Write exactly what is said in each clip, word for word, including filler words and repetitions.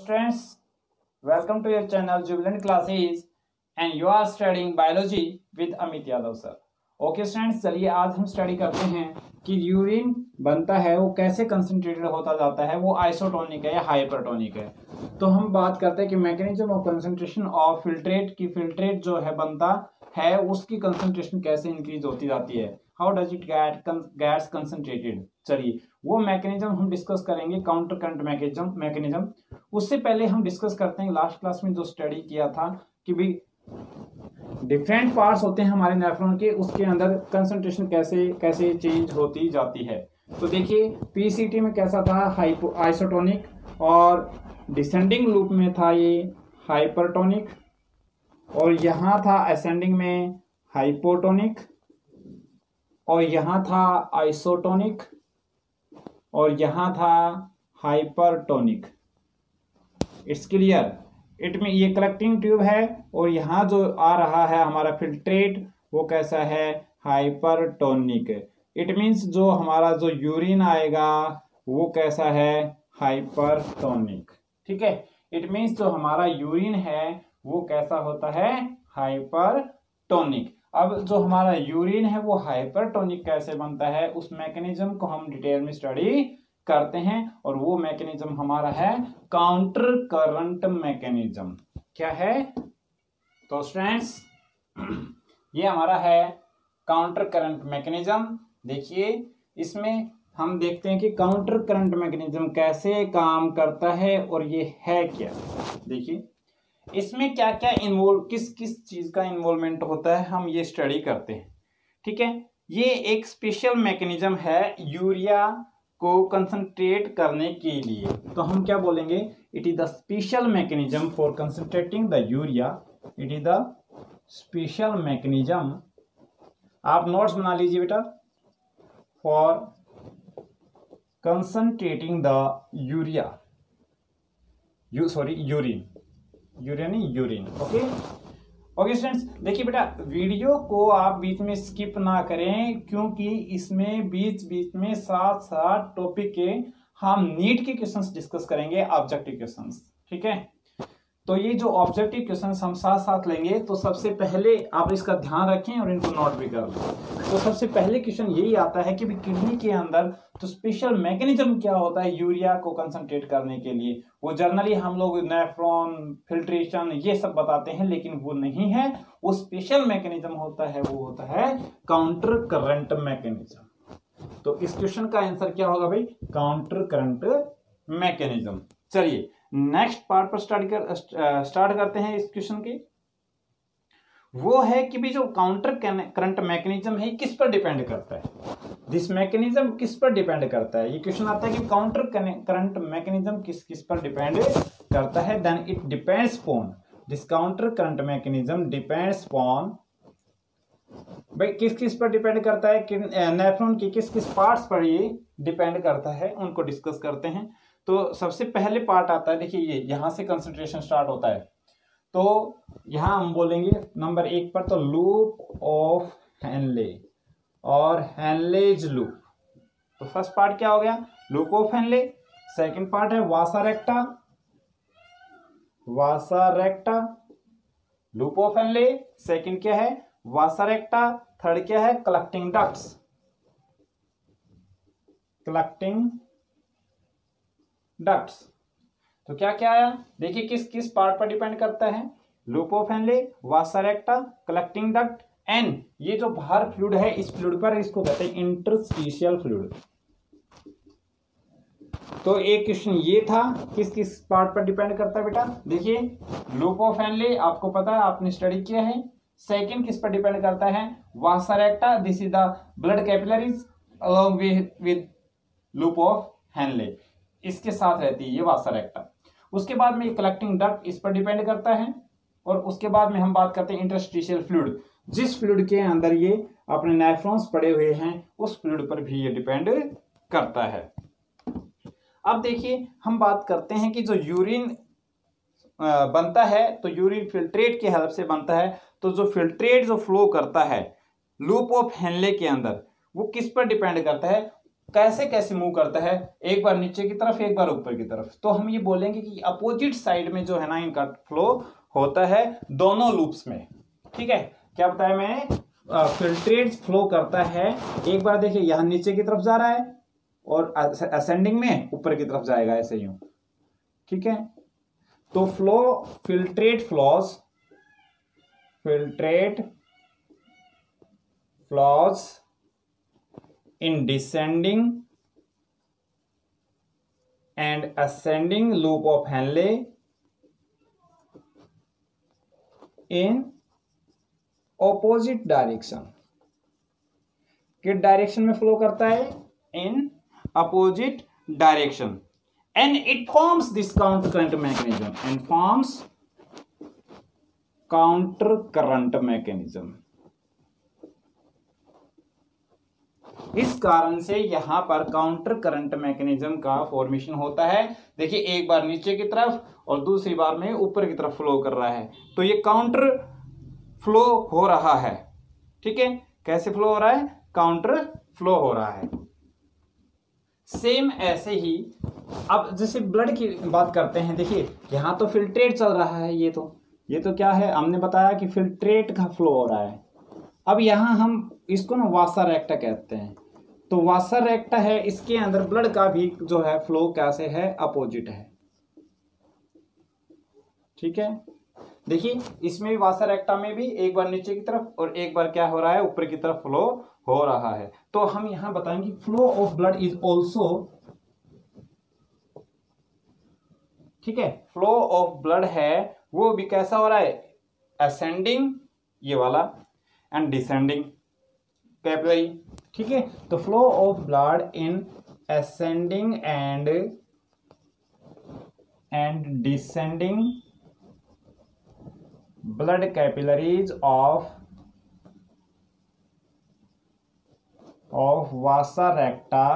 students, welcome to your channel Jubilant Classes and you are studying biology with Amit Yadav sir. Okay students, चलिए आज हम study करते हैं कि urine बनता है वो कैसे कंसंट्रेटेड होता जाता है, वो आइसोटोनिक है या हाइपरटोनिक है। तो हम बात करते हैं कि mechanism of concentration of filtrate की फिल्ट्रेट जो है बनता है उसकी कंसंट्रेशन कैसे इंक्रीज होती जाती है, how does it get gets concentrated. चलिए वो मैकेनिज्म हम डिस्कस करेंगे, काउंटर करंट मैकेनिज्म मैकेनिज्म उससे पहले हम डिस्कस करते हैं लास्ट क्लास में जो स्टडी किया था कि भी डिफरेंट पार्ट्स होते हैं हमारे नेफ्रॉन के, उसके अंदर कंसंट्रेशन कैसे कैसे चेंज होती जाती है। तो देखिए पीसीटी में कैसा था, हाइपो आइसोटोनिक, और डिसेंडिंग लूप में था ये हाइपरटोनिक, और यहाँ था असेंडिंग में हाइपोटोनिक, और यहाँ था आइसोटोनिक, और यहाँ था हाइपरटोनिक। It's clear. इट में ये कलेक्टिंग ट्यूब है और यहाँ जो आ रहा है हमारा फिल्ट्रेट वो कैसा है, हाइपरटोनिक। इट मींस जो हमारा जो यूरिन आएगा वो कैसा है, हाइपरटोनिक। ठीक है, इट मींस जो हमारा यूरिन है वो कैसा होता है, हाइपरटोनिक। अब जो हमारा यूरिन है वो हाइपरटोनिक कैसे बनता है उस मैकेनिज्म को हम डिटेल में स्टडी करते हैं, और वो मैकेनिज्म हमारा है काउंटर करंट मैकेनिज्म। क्या है तो स्टूडेंट्स, ये हमारा है काउंटर करंट मैकेनिज्म। देखिए इसमें हम देखते हैं कि काउंटर करंट मैकेनिज्म कैसे काम करता है और ये है क्या। देखिए इसमें क्या क्या इन्वॉल्व, किस किस चीज का इन्वॉल्वमेंट होता है हम ये स्टडी करते हैं। ठीक है, ये एक स्पेशल मैकेनिज्म है यूरिया को कंसंट्रेट करने के लिए। तो हम क्या बोलेंगे, it is the special mechanism for concentrating the urea. It is the special mechanism, आप नोट्स बना लीजिए बेटा, for concentrating the urea u sorry urine urine urine okay okay students. देखिए बेटा वीडियो को आप बीच में स्किप ना करें, क्योंकि इसमें बीच बीच में साथ साथ टॉपिक के हम नीट के क्वेश्चंस डिस्कस करेंगे, ऑब्जेक्टिव क्वेश्चंस। ठीक है, तो ये जो ऑब्जेक्टिव क्वेश्चंस हम साथ साथ लेंगे, तो सबसे पहले आप इसका ध्यान रखें और इनको नोट भी कर लें। तो सबसे पहले क्वेश्चन यही आता है कि भी किडनी के अंदर तो स्पेशल मैकेनिज्म क्या होता है यूरिया को कंसंट्रेट करने के लिए। वो जर्नली हम लोग नेफ्रॉन, फिल्ट्रेशन ये सब बताते हैं, लेकिन वो नहीं है, वो स्पेशल मैकेनिज्म होता है, वो होता है काउंटर करंट मैकेनिज्म। तो इस क्वेश्चन का आंसर क्या होगा भाई, काउंटर करंट मैकेनिज्म। चलिए नेक्स्ट पार्ट पर स्टार्ट कर स्टार्ट करते हैं इस क्वेश्चन के। वो है कि भी जो काउंटर करंट मैकेनिज्म है किस पर डिपेंड करता है, दिस मैकेनिज्म किस पर डिपेंड करता है। ये क्वेश्चन आता है कि काउंटर करंट मैकेनिज्म किस किस पर डिपेंड करता है। Then it depends upon, this counter current mechanism depends upon, भाई किस किस पर डिपेंड करता है, नेफ्रॉन के किस किस पार्ट्स पर ये डिपेंड करता है, उनको डिस्कस करते हैं। तो सबसे पहले पार्ट आता है, देखिए ये यहां से कंसंट्रेशन स्टार्ट होता है। तो यहां हम बोलेंगे नंबर एक पर तो लूप ऑफ हेनले और हेनलेज लूप। तो फर्स्ट पार्ट क्या हो गया, loop of Henle. Second part है vasa recta, vasa recta, loop of Henle. Second क्या है, वासा रेक्टा। थर्ड क्या है, कलेक्टिंग डक्ट्स, कलेक्टिंग डक्ट्स। तो क्या क्या आया, देखिए किस किस पार्ट पर डिपेंड करता है, loop of Henle, vasa recta, collecting duct, and ये जो बाहर फ्लूइड है इस फ्लूइड पर इसको कहते हैं इंटरस्टिशियल फ्लूइड। तो एक क्वेश्चन ये था किस किस पार्ट पर डिपेंड करता है बेटा। देखिए लूप ऑफ हेनले आपको पता है, आपने स्टडी किया है। सेकंड किस पर डिपेंड करता है, vasa recta, this is the blood capillaries along with loop of Henle, इसके साथ रहती है ये वासा रेक्टा। उसके बाद में ये कलेक्टिंग डक्ट इस पर डिपेंड करता है, और उसके बाद में हम बात करते हैं इंटरस्टिशियल फ्लूइड, जिस फ्लूइड के अंदर ये अपने नेफ्रॉन्स पड़े हुए हैं उस फ्लूइड पर भी ये डिपेंड करता है। अब देखिए हम बात करते हैं कि जो यूरिन बनता है तो यूरिन फिल्ट्रेट की हेल्प से बनता है। तो जो फिल्ट्रेट जो फ्लो करता है लूप ऑफ हेनले के अंदर वो किस पर डिपेंड करता है, कैसे कैसे मूव करता है, एक बार नीचे की तरफ एक बार ऊपर की तरफ। तो हम ये बोलेंगे कि अपोजिट साइड में जो है ना इनका फ्लो होता है दोनों लूप्स में। ठीक है, क्या बताया मैंने, फिल्ट्रेट फ्लो करता है, एक बार देखिए यहां नीचे की तरफ जा रहा है और असेंडिंग में ऊपर की तरफ जाएगा ऐसे यूं। ठीक है, तो flow filtrate flows filtrate flows in descending and ascending loop of Henle in opposite direction। किस डायरेक्शन में फ्लो करता है, in opposite direction, and it forms this counter current mechanism and forms counter current mechanism। इस कारण से यहां पर counter current mechanism का फॉर्मेशन होता है। देखिए एक बार नीचे की तरफ और दूसरी बार में ऊपर की तरफ फ्लो कर रहा है, तो ये काउंटर फ्लो हो रहा है। ठीक है, कैसे फ्लो हो रहा है, काउंटर फ्लो हो रहा है। सेम ऐसे ही अब जैसे ब्लड की बात करते हैं, देखिए यहां तो फिल्ट्रेट चल रहा है, ये तो ये तो क्या है, हमने बताया कि फिल्ट्रेट का फ्लो हो रहा है। अब यहां हम इसको ना वासा रेक्टा कहते हैं, तो वासा रेक्टा है, इसके अंदर ब्लड का भी जो है फ्लो कैसे है, अपोजिट है। ठीक है, देखिए इसमें भी वासा रेक्टा में भी एक बार नीचे की तरफ और एक बार क्या हो रहा है, ऊपर की तरफ फ्लो हो रहा है। तो हम यहां बताएंगे flow of blood is also, ठीक है, फ्लो ऑफ ब्लड है वो भी कैसा हो रहा है, असेंडिंग ये वाला एंड डिसेंडिंग कैपिलरी। ठीक है, तो flow of blood in ascending and and descending blood capillaries of of vasa recta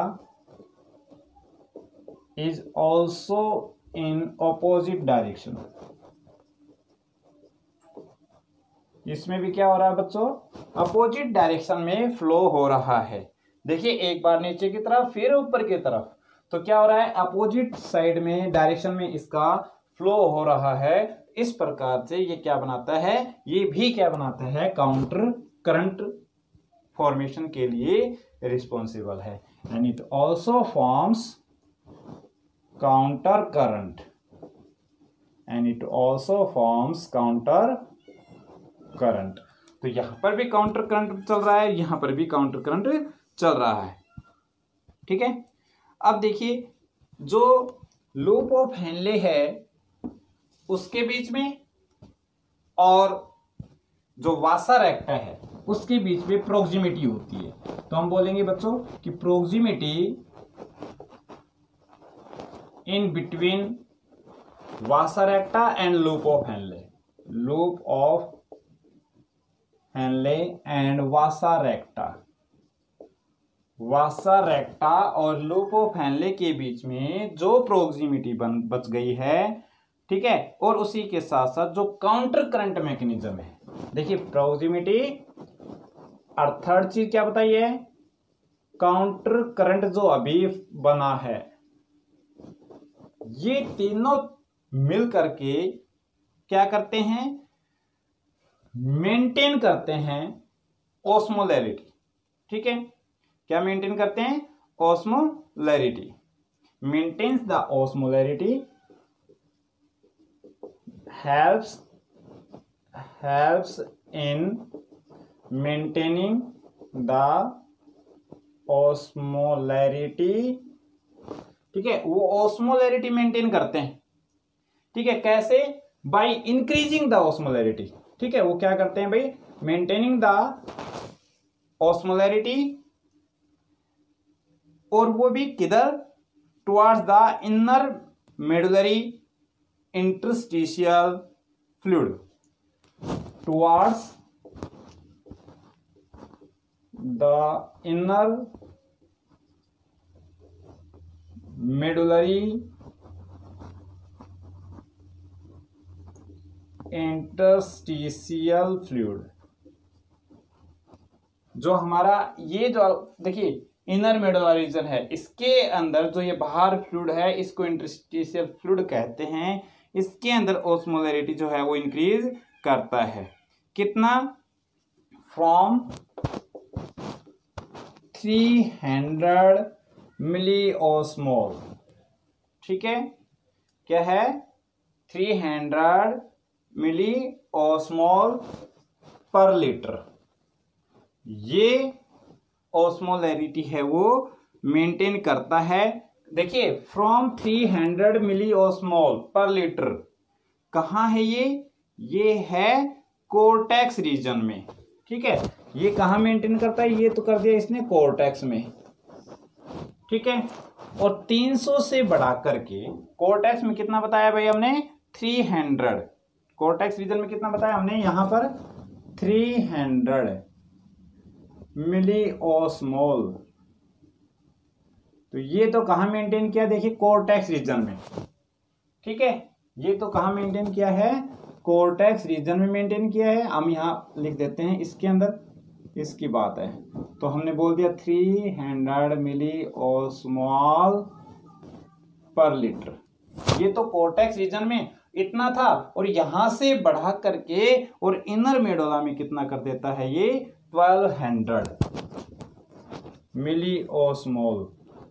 is also in opposite direction. इसमें भी क्या हो रहा है बच्चों, अपोजिट डायरेक्शन में फ्लो हो रहा है। देखिए एक बार नीचे की तरफ फिर ऊपर की तरफ, तो क्या हो रहा है, अपोजिट साइड में डायरेक्शन में इसका फ्लो हो रहा है। इस प्रकार से ये क्या बनाता है, ये भी क्या बनाता है, काउंटर करंट फॉर्मेशन के लिए रिस्पॉन्सिबल है। And it also forms counter current and it also forms counter current. तो यहां पर भी काउंटर करंट चल रहा है, यहां पर भी काउंटर करंट चल रहा है। ठीक है, अब देखिए जो लूप ऑफ हेनले है उसके बीच में और जो वासा रेक्टा है उसके बीच में प्रोक्सिमिटी होती है। तो हम बोलेंगे बच्चों कि proximity in between vasa recta and loop of Henle, loop of Henle and vasa recta, vasa recta और लूप ऑफ हेनले के बीच में जो प्रोक्सिमिटी बन बच गई है, ठीक है, और उसी के साथ साथ जो काउंटर करंट मैकेनिज्म है। देखिए प्रोक्सिमिटी और थर्ड चीज क्या बताइए, काउंटर करंट जो अभी बना है, ये तीनों मिल करके क्या करते हैं, मेंटेन करते हैं ऑस्मोलैरिटी। ठीक है, क्या मेंटेन करते हैं, osmolarity, maintains the osmolarity, helps helps in maintaining the osmolarity। ठीक है, वो ऑस्मोलैरिटी मेंटेन करते हैं। ठीक है, कैसे, बाय इंक्रीजिंग द ऑस्मोलैरिटी। ठीक है, वो क्या करते हैं भाई, मेंटेनिंग द ऑस्मोलैरिटी, और वो भी किधर, towards the inner medullary interstitial fluid, towards the inner medullary interstitial fluid। जो हमारा ये जो देखिए इनर मेडुला रीजन है, इसके अंदर जो ये बाहर फ्लूइड है इसको इंटरस्टिशियल फ्लूइड कहते हैं। इसके अंदर ऑस्मोलैरिटी जो है वो इंक्रीज करता है। कितना? From three hundred milliosmole. ठीक है, क्या है? Three hundred milliosmole per litre. ये ऑस्मोलैरिटी है वो मेंटेन करता है। देखिए, from three hundred milliosmole per litre कहाँ है ये? ये है कोर्टेक्स रीजन में। ठीक है, ये कहाँ मेंटेन करता है? ये तो कर दिया इसने कोर्टेक्स में। ठीक है, और तीन सौ से बढ़ा करके कोर्टेक्स में कितना बताया भाई हमने? Three hundred. कोर्टेक्स रीजन में कितना बताया हमने? यहां पर थ्री हंड्रेड मिली ऑस्मोल। तो ये तो कहां मेंटेन किया? देखिए, कोर्टेक्स रीजन में। ठीक है, ये तो कहां मेंटेन किया है? कोर्टेक्स रीजन में मेंटेन किया है। हम यहां लिख देते हैं इसके अंदर, इसकी बात है। तो हमने बोल दिया three hundred milliosmole per litre. ये तो कोर्टेक्स रीजन में इतना था, और यहां से बढ़ा करके और इनर मेडुला में कितना कर देता है ये? Twelve hundred milliosmole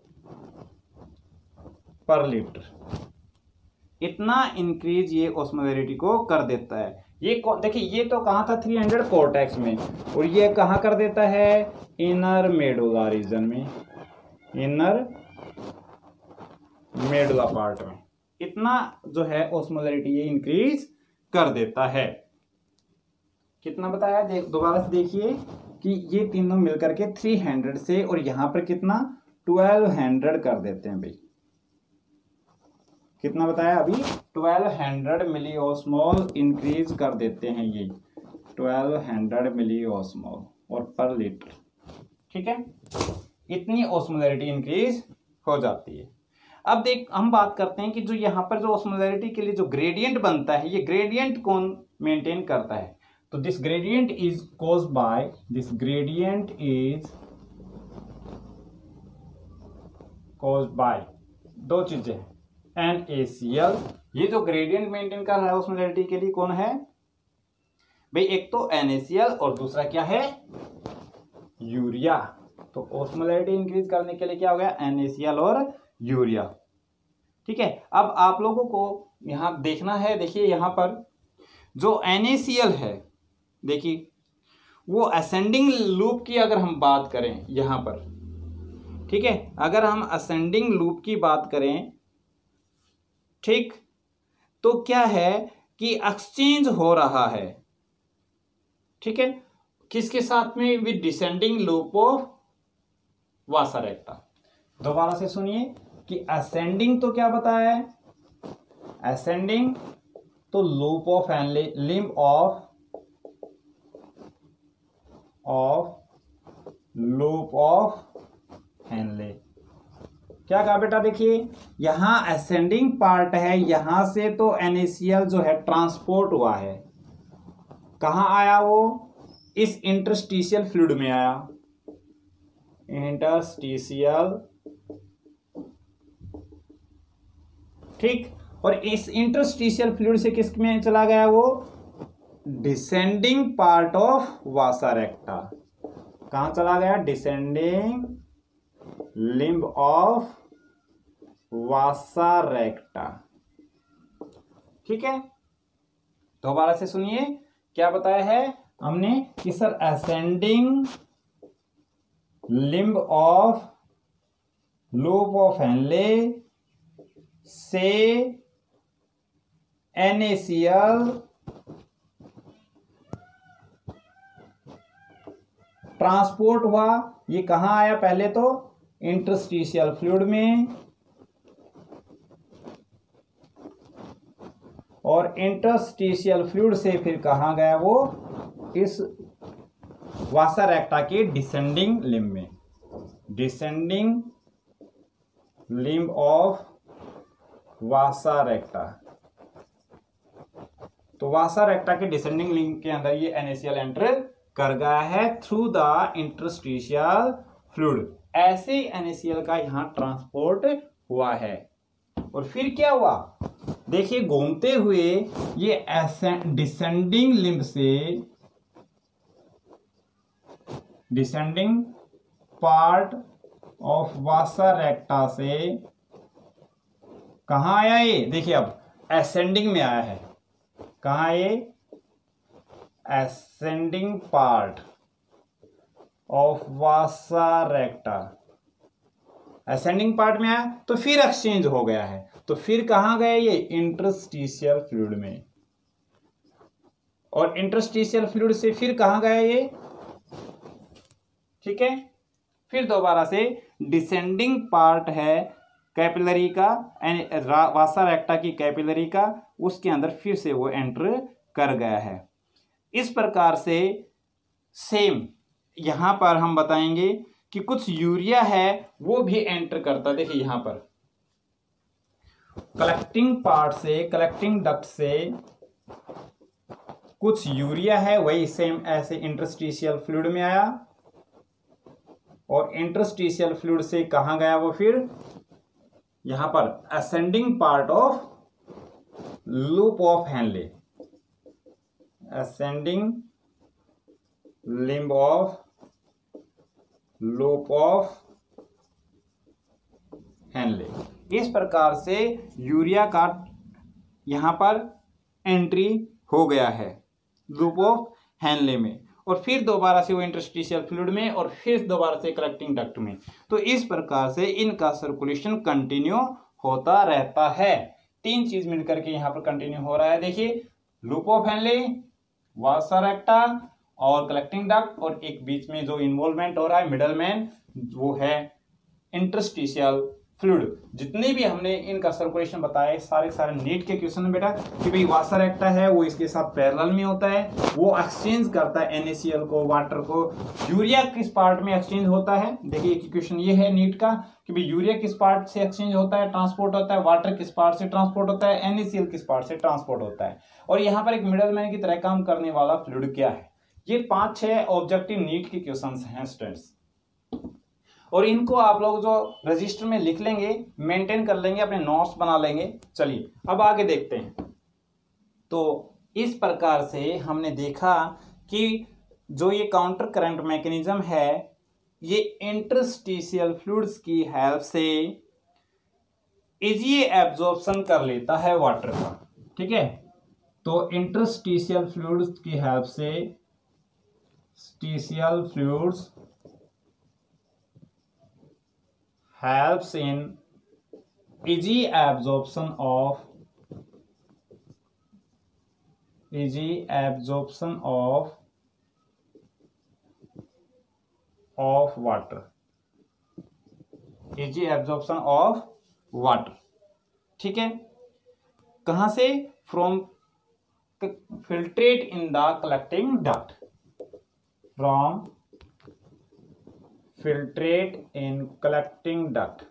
per litre. इतना इंक्रीज ये ऑस्मोलैरिटी को कर देता है। ये देखिए, ये तो कहां था? थ्री हंड्रेड कोर्टेक्स में, और ये कहां कर देता है? इनर मेडुला रीजन में, इनर मेडुला पार्ट में। इतना जो है ऑस्मोलैरिटी ये इंक्रीज कर देता है। कितना बताया? देख दोबारा से देखिए कि ये तीनों मिलकर के थ्री हंड्रेड से, और यहां पर कितना? ट्वेल्व हंड्रेड कर देते हैं भाई। कितना बताया अभी? Twelve hundred milliosmole increase कर देते हैं ये, ट्वेल्व हंड्रेड मिली ऑस्मोल और पर लीटर। ठीक है, इतनी ऑस्मोलैरिटी इंक्रीज हो जाती है। अब देख, हम बात करते हैं कि जो यहां पर जो ऑस्मोलैरिटी के लिए जो ग्रेडियंट बनता है, ये ग्रेडियंट कौन मेंटेन करता है? तो this gradient is caused by, this gradient is caused by दो चीजें, एन ए सी एल। ये जो ग्रेडियंट मेंटेन कर रहा है ऑस्मोलैरिटी के लिए कौन है भाई? एक तो एन ए सी एल और दूसरा क्या है? यूरिया। तो ऑस्मोलैरिटी इंक्रीज करने के लिए क्या हो गया? एन ए सी एल और यूरिया। ठीक है, अब आप लोगों को यहां देखना है। देखिए, यहां पर जो एन ए सी एल है, देखिए वो असेंडिंग लूप की अगर हम बात करें यहां पर, ठीक है, अगर हम असेंडिंग लूप की बात करें, ठीक, तो क्या है कि एक्सचेंज हो रहा है। ठीक है, किसके साथ में? With descending loop of vasa recta. दोबारा से सुनिए कि असेंडिंग तो क्या बताया है? असेंडिंग तो loop of Henle, limb of of loop of Henle. क्या कहा बेटा? देखिए, यहां असेंडिंग पार्ट है, यहां से तो एन ए सी एल जो है ट्रांसपोर्ट हुआ है। कहां आया वो? इस इंटरस्टिशियल फ्लूइड में आया, इंटरस्टिशियल। ठीक, और इस इंटरस्टिशियल फ्लूइड से किस में चला गया वो? Descending part of vasa recta. कहां चला गया? Descending limb of vasa recta. ठीक है, दोबारा से सुनिए क्या बताया है हमने कि sir ascending limb of loop of Henle से N A C L transport हुआ। ये कहां आया? पहले तो इंटरस्टिशियल फ्लूइड में, और इंटरस्टिशियल फ्लूइड से फिर कहां गया वो? इस वासरेक्टा के डिसेंडिंग लिम्ब में, डिसेंडिंग लिम्ब ऑफ वासरेक्टा। तो वासरेक्टा के डिसेंडिंग लिम्ब के अंदर ये N A C L enter कर गया है थ्रू द इंटरस्टिशियल फ्लूइड। ऐसे एन ए सी एल का यहां ट्रांसपोर्ट हुआ है। और फिर क्या हुआ, देखिए घूमते हुए ये डिसेंडिंग लिंब से descending part of vasa recta से कहां आया, ये देखिए अब एसेंडिंग में आया है। कहां, ये ascending part of vasa recta, ascending part में आया तो फिर एक्सचेंज हो गया है। तो फिर कहां गए ये, इंटरस्टिशियल फ्लूइड में। और इंटरस्टिशियल फ्लूइड से फिर कहां गया ये, ठीक है, फिर दोबारा से डिसेंडिंग पार्ट है कैपिलरी का, वासा रेक्टा की कैपिलरी का, उसके अंदर फिर से वो एंटर कर गया है। इस प्रकार से सेम यहां पर हम बताएंगे कि कुछ यूरिया है वो भी एंटर करता है। देखिए यहां पर कलेक्टिंग पार्ट से, कलेक्टिंग डक्ट से कुछ यूरिया है, वही सेम ऐसे इंटरस्टिशियल फ्लूइड में आया। और इंटरस्टिशियल फ्लूइड से कहां गया वो, फिर यहां पर ascending part of loop of Henle, ascending limb of loop of Henle. इस प्रकार से यूरिया का यहां पर एंट्री हो गया है लूप ऑफ हेनले में, और फिर दोबारा से वो इंटरस्टिशियल फ्लूइड में, और फिर दोबारा से कलेक्टिंग डक्ट में। तो इस प्रकार से इनका सर्कुलेशन कंटिन्यू होता रहता है। तीन चीज मिलकर के यहां पर कंटिन्यू हो रहा है। देखिए loop of Henle, vasa recta और कलेक्टिंग डक्ट, और एक बीच में जो इन्वॉल्वमेंट हो रहा है मिडल मैन, वो है इंटरस्टिशियल फ्लूइड। जितने भी हमने इनका सर्कुलेशन बताया सारे सारे नीट के क्वेश्चन में बेटा, कि भाई वासा रेक्टा है वो इसके साथ पैरेलल में होता है, वो एक्सचेंज करता है एन ए सी एल को, वाटर को। यूरिया किस पार्ट में एक्सचेंज होता है, देखिए क्वेश्चन ये है नीट का कि भाई यूरिया किस पार्ट से एक्सचेंज होता है, ट्रांसपोर्ट होता है, वाटर किस पार्ट से ट्रांसपोर्ट होता है, एन ए सी एल किस पार्ट से ट्रांसपोर्ट होता है। और यहाँ पर एक मिडल मैन की तरह काम करने वाला फ्लूइड क्या है। ये पांच छह ऑब्जेक्टिव नीट के क्वेश्चंस हैं स्टूडेंट्स, और इनको आप लोग जो रजिस्टर में लिख लेंगे, मेंटेन कर लेंगे, अपने नोट्स बना लेंगे। चलिए अब आगे देखते हैं। तो इस प्रकार से हमने देखा कि जो ये काउंटर करंट मैकेनिज्म है, ये इंटरस्टिशियल फ्लूइड्स की हेल्प से इजी एब्जॉर्प्शन कर लेता है वाटर का, ठीक है। तो इंटरस्टिशियल फ्लूइड्स की हेल्प से स्टिशियल fluids helps in easy absorption of easy absorption of of water, easy absorption of water, ठीक है। कहां से, from filtrate in the collecting duct, from filtrate in collecting duct,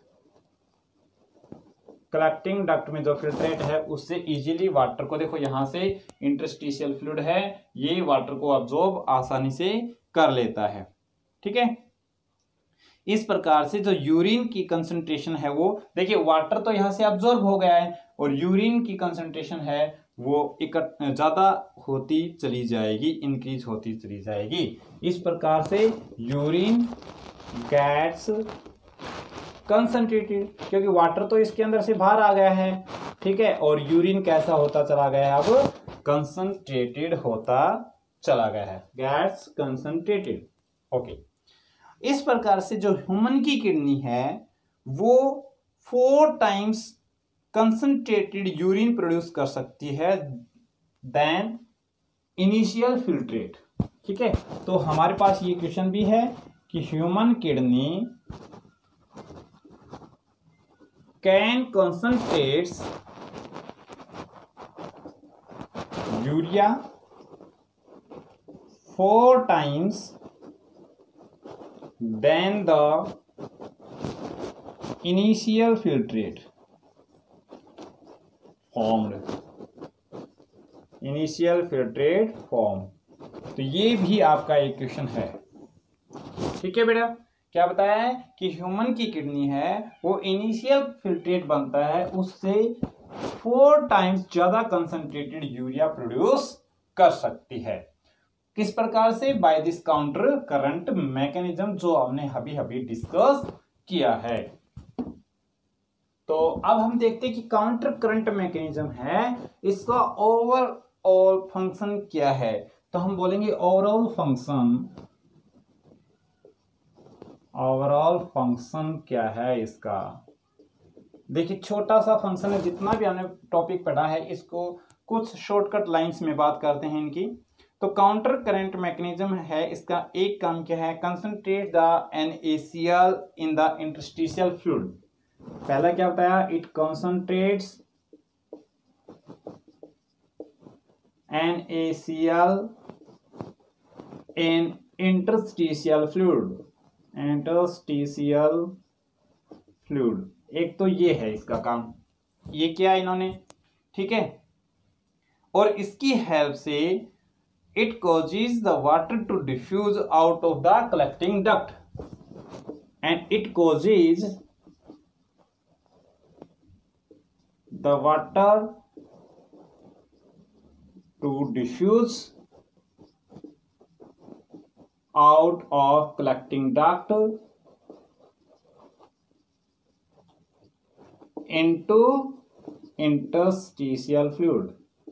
collecting duct में जो filtrate है उससे इजीली वाटर को, देखो यहां से इंटरस्टिशियल फ्लूइड है, ये वाटर को अब्जॉर्ब आसानी से कर लेता है, ठीक है। इस प्रकार से जो यूरिन की कंसंट्रेशन है वो, देखिए वाटर तो यहां से अब्जॉर्ब हो गया है, और यूरिन की कंसंट्रेशन है वो इकट ज्यादा होती चली जाएगी, इंक्रीज होती चली जाएगी। इस प्रकार से यूरिन गैट्स कंसंट्रेटेड, क्योंकि वाटर तो इसके अंदर से बाहर आ गया है, ठीक है, और यूरिन कैसा होता चला गया है, अब कंसंट्रेटेड होता चला गया है, गैट्स कंसंट्रेटेड, ओके। इस प्रकार से जो ह्यूमन की किडनी है वो four times concentrated urine produce कर सकती है देन इनिशियल फिल्ट्रेट, ठीक है। तो हमारे पास ये क्वेश्चन भी है कि human kidney can concentrates urea four times than the initial filtrate formed, initial filtrate form. तो ये भी आपका एक क्वेश्चन है, ठीक है बेटा। क्या बताया है कि ह्यूमन की किडनी है वो इनिशियल फिल्ट्रेट बनता है, उससे फोर टाइम्स ज्यादा कंसंट्रेटेड यूरिया प्रोड्यूस कर सकती है। किस प्रकार से? By this counter current mechanism, जो हमने अभी अभी डिस्कस किया है। तो अब हम देखते हैं कि काउंटर करंट मैकेनिज्म है, इसका ओवरऑल फंक्शन क्या है। तो हम बोलेंगे ओवरऑल फंक्शन, ओवरऑल फंक्शन क्या है इसका। देखिए छोटा सा फंक्शन है, जितना भी हमने टॉपिक पढ़ा है इसको कुछ शॉर्टकट लाइंस में बात करते हैं इनकी। तो काउंटर करंट मैकेनिज्म है, इसका एक काम क्या है? Concentrate the NaCl in the interstitial fluid. पहला क्या बताया? It concentrates NaCl in interstitial fluid, interstitial fluid. एक तो ये है इसका काम, ये किया इन्होंने, ठीक है। और इसकी हेल्प से it causes the water to diffuse out of the collecting duct, and it causes the water to diffuse out of collecting duct into interstitial fluid।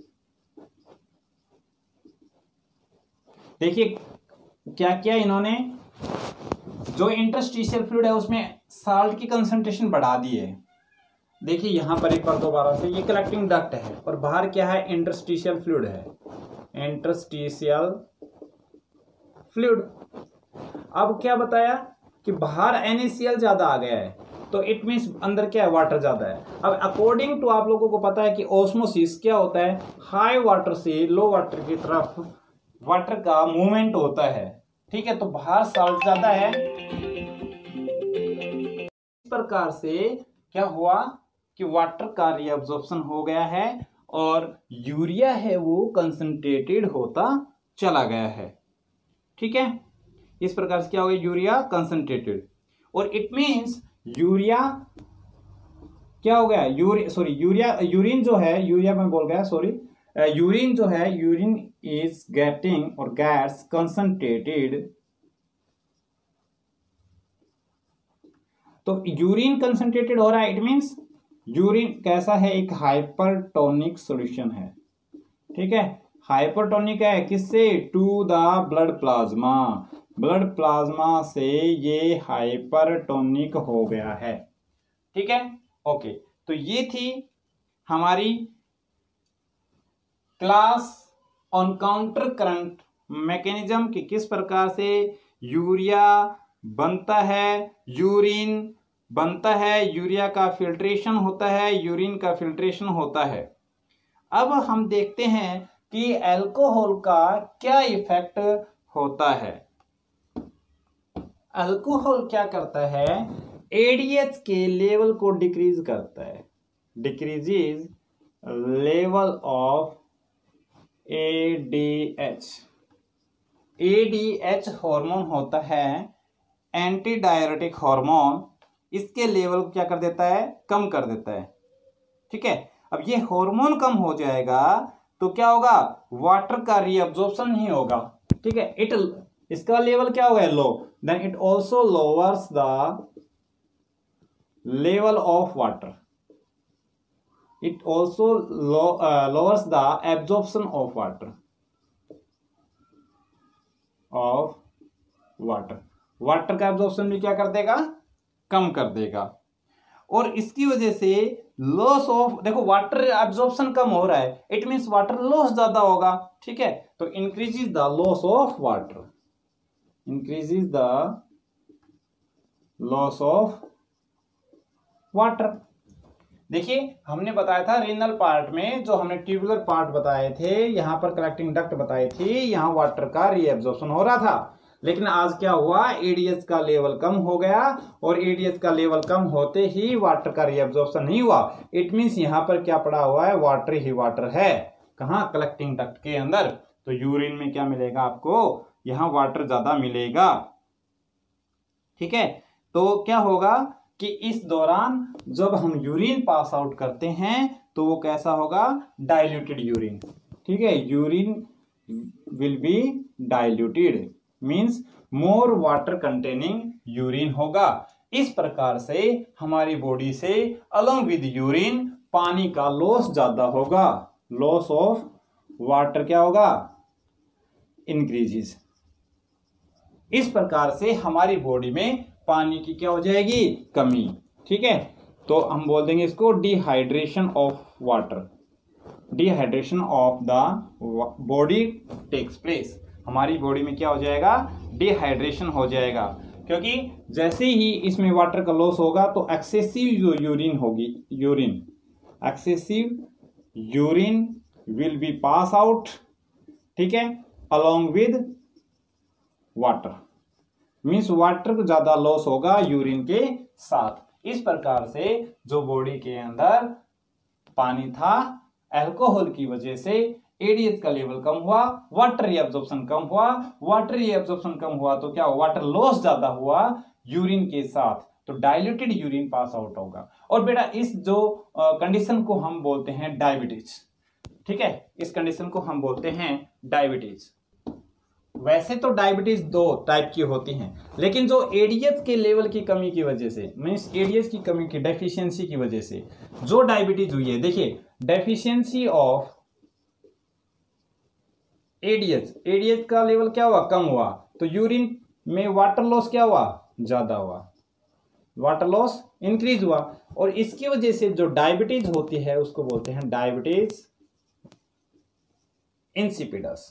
देखिए क्या किया इन्होंने, जो इंटरस्टिशियल फ्लूइड है उसमें साल्ट की कंसंट्रेशन बढ़ा दी है। देखिए यहां पर एक बार दोबारा से, ये कलेक्टिंग डक्ट है और बाहर क्या है? इंटरस्टिशियल फ्लूइड है, इंटरस्टिशियल फ्लूइड। अब क्या बताया कि बाहर NaCl ज्यादा आ गया है, तो इट मीन्स अंदर क्या है? वाटर ज्यादा है। अब अकॉर्डिंग टू आप लोगों को पता है कि ऑस्मोसिस क्या होता है? हाई वाटर से लो वाटर की तरफ वाटर का मूवमेंट होता है, ठीक है। तो बाहर साल्ट ज्यादा है, इस प्रकार से क्या हुआ कि वाटर का रीअब्जॉर्प्शन हो गया है और यूरिया है वो कंसंट्रेटेड होता चला गया है, ठीक है। इस प्रकार से क्या हो गया? यूरिया कंसंट्रेटेड, और इट मींस यूरिया क्या हो गया? यूरि सॉरी यूरिया यूरिन जो है, यूरिया में बोल गया सॉरी, यूरिन जो है, यूरिन इज गेटिंग और गेट्स कंसंट्रेटेड। तो यूरिन कंसंट्रेटेड हो रहा है, इट मींस यूरिन कैसा है? एक हाइपरटोनिक सॉल्यूशन है, ठीक है। हाइपरटोनिक है किससे? To the blood plasma, blood plasma से ये हाइपरटोनिक हो गया है, ठीक है। ओके, तो ये थी हमारी class on counter current mechanism कि किस प्रकार से यूरिया बनता है, यूरिन बनता है, यूरिया का फिल्ट्रेशन होता है, यूरिन का फिल्ट्रेशन होता है। अब हम देखते हैं कि अल्कोहल का क्या इफेक्ट होता है। अल्कोहल क्या करता है? एडीएच के लेवल को डिक्रीज करता है, decreases level of ADH. ADH hormone होता है एंटी डायरेटिक हार्मोन, इसके लेवल को क्या कर देता है? कम कर देता है, ठीक है। अब ये हार्मोन कम हो जाएगा तो क्या होगा? वाटर का रीअब्जॉर्प्शन नहीं होगा, ठीक है। इट इसका लेवल क्या होगा? Low. Then it also lowers the level of water, it also low, uh, lowers the absorption of water of water water का एब्जॉर्प्शन भी क्या कर देगा? कम कर देगा। और इसकी वजह से लॉस ऑफ, देखो वाटर एब्जॉर्प्शन कम हो रहा है, इट मींस वाटर लॉस ज्यादा होगा, ठीक है। तो increases the loss of water, increases the loss of water. देखिए हमने बताया था रीनल पार्ट में, जो हमने ट्यूबुलर पार्ट बताए थे, यहां पर कलेक्टिंग डक्ट बताई थी, यहां वाटर का रीएब्जॉर्प्शन हो रहा था। लेकिन आज क्या हुआ? एडीएच का लेवल कम हो गया, और एडीएच का लेवल कम होते ही वाटर का रीएब्जॉर्प्शन नहीं हुआ। इट मींस यहां पर क्या पड़ा हुआ है? वाटर ही वाटर है। कहां? कलेक्टिंग डक्ट के अंदर। तो यूरिन में क्या मिलेगा आपको? यहां वाटर ज्यादा मिलेगा। ठीक है। तो क्या होगा कि इस दौरान जब हम यूरिन पास आउट करते हैं तो वो कैसा होगा, डाइल्यूटेड यूरिन, ठीक है। Urine will be diluted means more water containing urine होगा। इस प्रकार से हमारी बॉडी से अलोंग विद यूरिन पानी का लॉस ज्यादा होगा, लॉस ऑफ वाटर क्या होगा, इंक्रीजेस। इस प्रकार से हमारी बॉडी में पानी की क्या हो जाएगी, कमी, ठीक है। तो हम बोल देंगे इसको dehydration of water, dehydration of the body takes place. हमारी बॉडी में क्या हो जाएगा, डिहाइड्रेशन हो जाएगा, क्योंकि जैसे ही इसमें वाटर का लॉस होगा तो एक्सेसिव जो यूरिन होगी, urine excessive urine will be pass out, ठीक है, along with water means water को ज्यादा लॉस होगा यूरिन के साथ। इस प्रकार से जो बॉडी के अंदर पानी था, अल्कोहल की वजह से एडीएच का लेवल कम हुआ, वाटर रीअब्जॉर्प्शन कम हुआ, वाटर रीअब्जॉर्प्शन कम हुआ तो क्या हुआ, वाटर लॉस ज्यादा हुआ यूरिन के साथ, तो डाइल्यूटेड यूरिन पास आउट होगा। और बेटा इस जो कंडीशन को हम बोलते हैं डायबिटीज, ठीक है, इस कंडीशन को हम बोलते हैं डायबिटीज। वैसे तो डायबिटीज दो टाइप की होती हैं, लेकिन जो एडीएच के लेवल की कमी की वजह से मीन्स एडीएच की कमी की डेफिशिएंसी की वजह से जो डायबिटीज हुई है, देखिए डेफिशिएंसी ऑफ एडीएच, एडीएच का लेवल क्या हुआ, कम हुआ, तो यूरिन में वाटर लॉस क्या हुआ, ज्यादा हुआ, वाटर लॉस इंक्रीज हुआ, और इसकी वजह से जो डायबिटीज होती है उसको बोलते हैं डायबिटीज इंसिपिडस।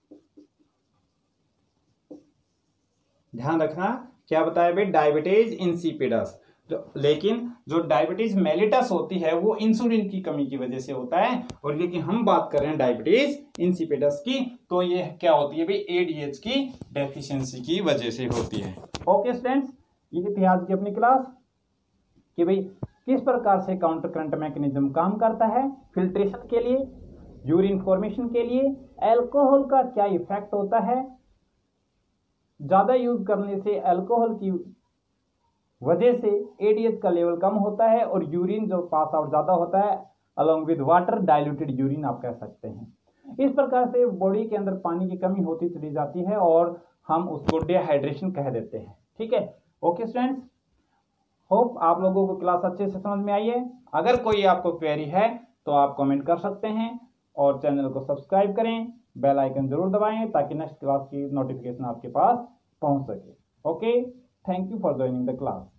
ध्यान रखना क्या बताया भाई, डायबिटीज इंसिपिडस। तो लेकिन जो डायबिटीज मेलिटस होती है वो इंसुलिन की कमी की वजह से होता है, और लेकिन हम बात कर रहे हैं डायबिटीज इंसिपिडस की, तो ये क्या होती है भाई, एडीएच की डेफिशिएंसी की वजह से होती है। ओके स्टूडेंट्स, ये थी आज की अपनी क्लास कि भाई किस प्रकार से काउंटर करंट मैकेनिज्म काम करता है, फिल्ट्रेशन के लिए, यूरिन फॉर्मेशन के लिए, अल्कोहल का क्या इफेक्ट होता है, ज्यादा यूज करने से अल्कोहल की वजह से एडीएच का लेवल कम होता है और यूरिन जो पास आउट ज्यादा होता है, along with water diluted urine आप कह सकते हैं। इस प्रकार से बॉडी के अंदर पानी की कमी होती चली जाती है और हम उसको डिहाइड्रेशन कह देते हैं, ठीक है। ओके स्टूडेंट्स, होप आप लोगों को क्लास अच्छे से समझ में आई है। अगर कोई आपको क्वेरी है तो आप कमेंट कर सकते हैं, और चैनल को सब्सक्राइब करें, बेल आइकन जरूर दबाएं ताकि नेक्स्ट क्लास की नोटिफिकेशन आपके पास पहुंच सके। Okay, thank you for joining the class.